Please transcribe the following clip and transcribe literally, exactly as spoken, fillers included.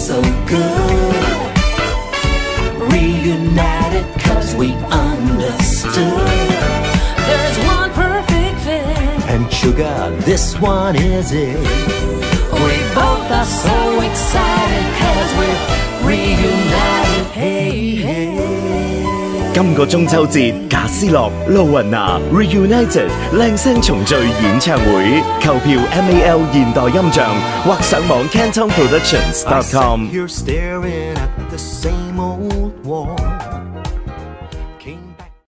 so good. Reunited cause we understood. There's one perfect fit. And sugar, this one is it. We both are so excited cause we're reunited. Hey, hey. 今個中秋節，賈思樂露雲娜 Reunited 靚聲重聚演唱會，購票 M A L 現代音像或上網 Canton Productions dot com。